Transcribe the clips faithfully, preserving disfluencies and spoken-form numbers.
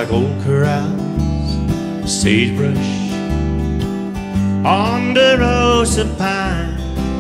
like old corrals, sagebrush, ponderosa pine,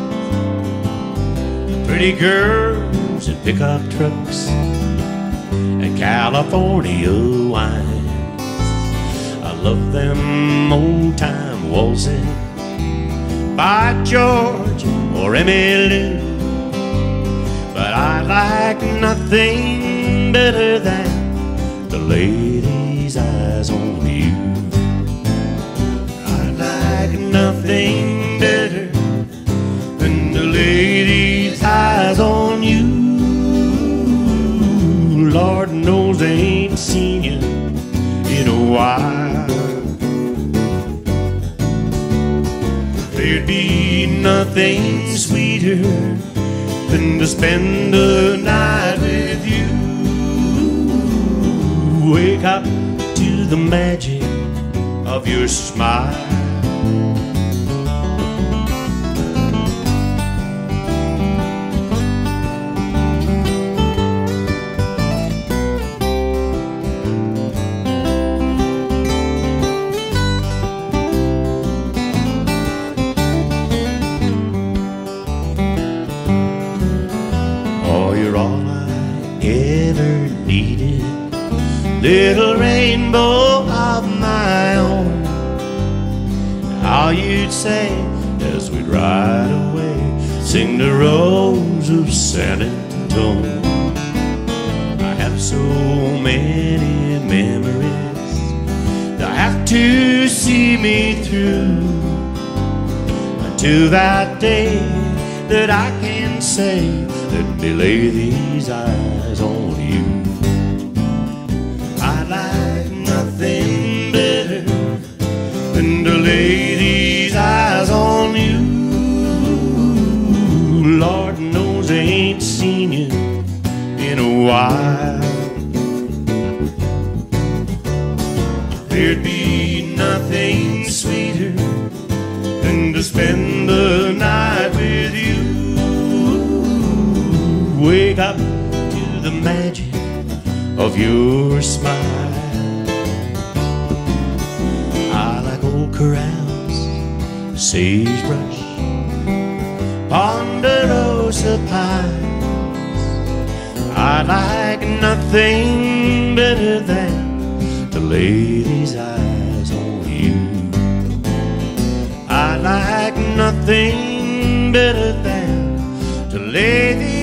pretty girls in pickup trucks, and California wine. I love them old-time waltzing by George or Emily, but I like nothing better than the lady's eyes on you. I like nothing better than the lady's eyes on you. Lord knows I ain't seen you in a while. There'd be nothing sweeter than to spend the night with you. Wake up to the magic of your smile. Oh, you're all I ever needed, little rainbow of my own. How you'd say as we'd ride away, sing the rose of San Antone. I have so many memories that have to see me through until that day that I can say, let me lay these eyes on you. I like nothing better than to lay these eyes on you. Lord knows I ain't seen you in a while. There'd be nothing sweeter than to spend the night with you. Wake up to the magic of your smile. I like old corrals, sagebrush, ponderosa pines. I like nothing better than to lay these eyes on you. I like nothing better than to lay these